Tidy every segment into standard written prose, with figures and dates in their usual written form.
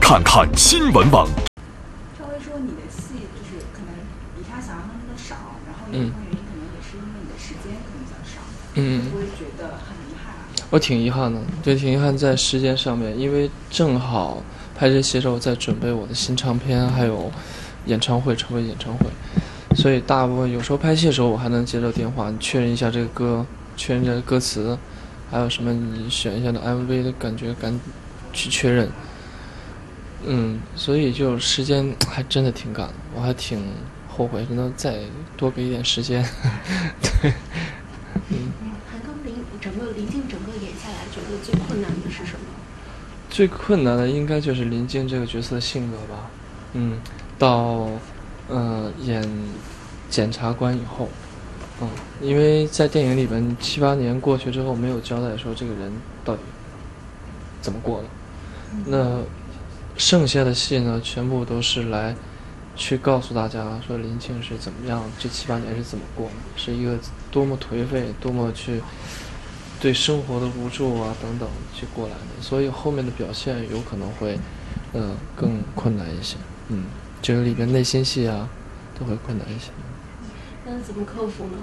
看看新闻网。 稍微说你的戏就是可能比他想象中的少，然后有一部分原因可能也是因为你的时间可能比较少，会不会觉得很遗憾啊？ 我挺遗憾的，对，挺遗憾在时间上面，因为正好拍这戏的时候在准备我的新唱片，还有演唱会，筹备演唱会，所以大部分有时候拍戏的时候我还能接到电话，你确认一下这个歌，确认一下歌词，还有什么你选一下的 MV 的感觉，赶去确认。所以就时间还真的挺赶的，我还挺后悔，能再多给一点时间。对， 韩庚临近整个演下来，觉得最困难的是什么？ 最困难的应该就是林静这个角色的性格吧。到演检察官以后，因为在电影里边7、8年过去之后，没有交代说这个人到底怎么过的。那剩下的戏呢，全部都是来去告诉大家说林静是怎么样，这7、8年是怎么过的，是一个多么颓废，多么去对生活的无助啊等等去过来的，所以后面的表现有可能会更困难一些。这个里边内心戏啊都会困难一些。 那怎么克服呢？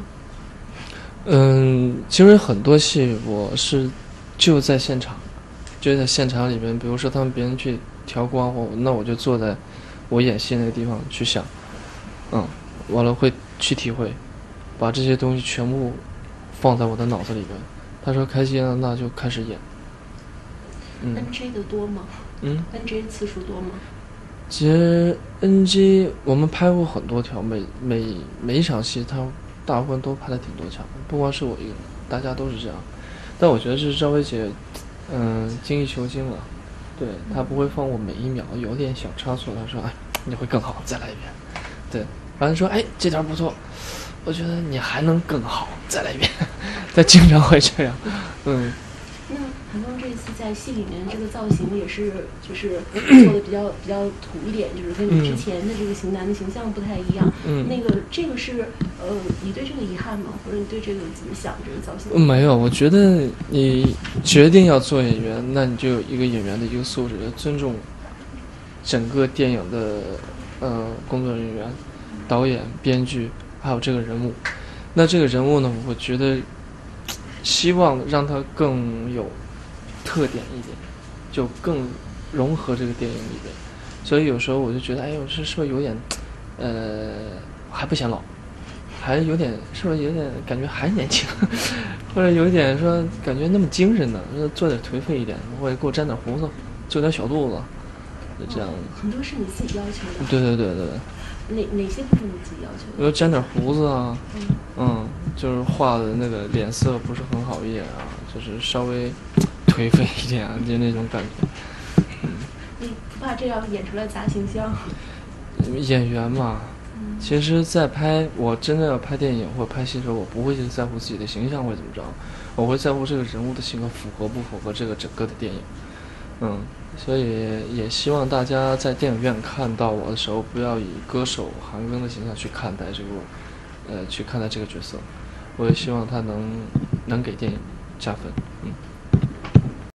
其实很多戏我是就在现场里边，比如说他们别人去调光，那我就坐在我演戏那个地方去想，完了会去体会，把这些东西全部放在我的脑子里边。他说开心了，那就开始演。 NG 的多吗？NG 次数多吗？ 其实 NG 我们拍过很多条，每一场戏他大部分都拍了挺多场，不光是我一个人，大家都是这样。但我觉得是赵薇姐精益求精了，对，她不会放过每一秒，有点小差错她说你会更好，再来一遍。对，反正说这条不错，我觉得你还能更好，再来一遍。她经常会这样。 那韩庚这一次在戏里面这个造型也是就是做的比较土一点，就是跟你之前的这个型男的形象不太一样。这个是你对这个遗憾吗？或者你对这个怎么想这个造型？ 没有，我觉得你决定要做演员，那你就有一个演员的一个素质，尊重整个电影的工作人员、导演、编剧，还有这个人物。那这个人物呢，我觉得希望让他更有特点一点，就更融合这个电影里边。所以有时候我就觉得，我是不是有点还不显老，还有点是不是有点感觉还年轻，或者有点说感觉那么精神呢？做点颓废一点，或者给我粘点胡子，做点小肚子，就这样。 很多是你自己要求的。 对。 哪些部分你自己要求的？ 比如粘点胡子啊，就是画的那个脸色不是很好一点啊，就是稍微颓废一点啊，就那种感觉。 你不怕这样演出来砸形象？ 演员嘛，其实我真的要拍电影或拍戏的时候，我不会去在乎自己的形象会怎么着，我会在乎这个人物的性格符合不符合这个整个的电影。所以也希望大家在电影院看到我的时候，不要以歌手韩庚的形象去看待这个角色。我也希望他能给电影加分。